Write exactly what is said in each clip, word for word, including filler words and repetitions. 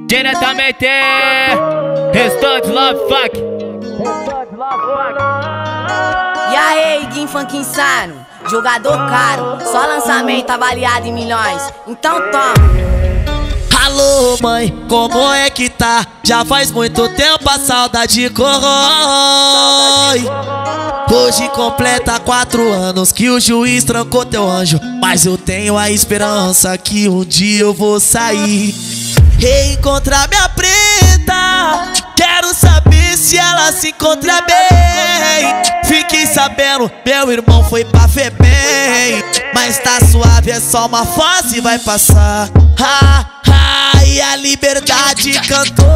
Diretamente Restante Love Fuck. E aí, Guim Funk Insano, jogador caro, só lançamento avaliado em milhões. Então toma. Alô mãe, como é que tá? Já faz muito tempo a saudade corrói. Hoje completa quatro anos que o juiz trancou teu anjo, mas eu tenho a esperança que um dia eu vou sair, reencontrar minha preta. Quero saber se ela se encontra bem. Fiquei sabendo, meu irmão foi pra FEBEM, mas tá suave, é só uma fase, vai passar. Ha, ha, e a liberdade cantou,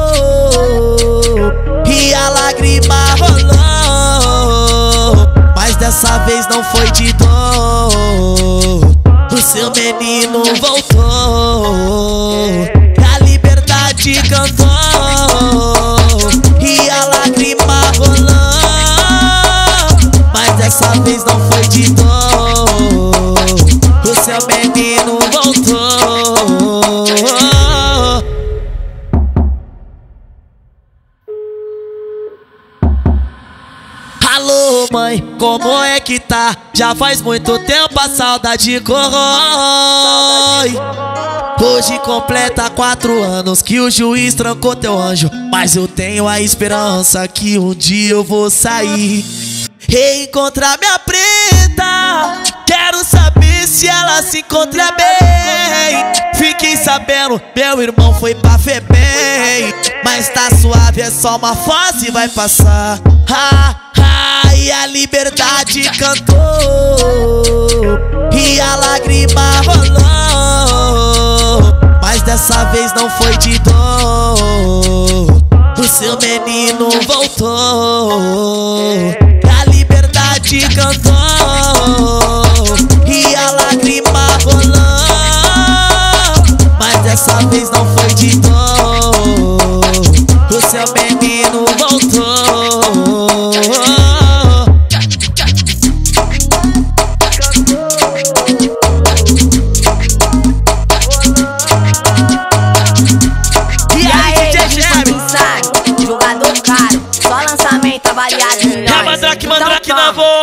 e a lágrima rolou, mas dessa vez não foi de dor. O seu menino voltou, a liberdade cantou, e a lágrima rolou, mas dessa vez não foi de dor. O seu menino voltou. Alô mãe, como é que tá? Já faz muito tempo a saudade corrói. Hoje completa quatro anos que o juiz trancou teu anjo, mas eu tenho a esperança que um dia eu vou sair, reencontrar minha preta. Quero saber se ela se encontra bem. Fiquei sabendo, meu irmão foi pra FEBEM, mas tá suave, é só uma fase, vai passar. Ha, ha, e a liberdade cantou, e a lágrima rolou, mas dessa vez não foi de dor. O seu menino voltou, a liberdade cantou, e a lágrima rolou, mas dessa vez não foi de dor. O seu menino voltou. Jogador caro, só lançamento avaliado em milhões. É Mandrake, Mandrake então, na voz.